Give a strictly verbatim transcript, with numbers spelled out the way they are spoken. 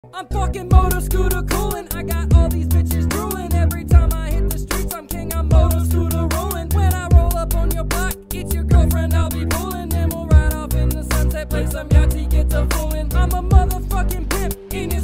I'm fucking motor scooter coolin'. I got all these bitches drooling. Every time I hit the streets, I'm king. I'm motor scooter rolling. When I roll up on your block, it's your girlfriend I'll be pulling. Then we'll ride off in the sunset, play some yachty.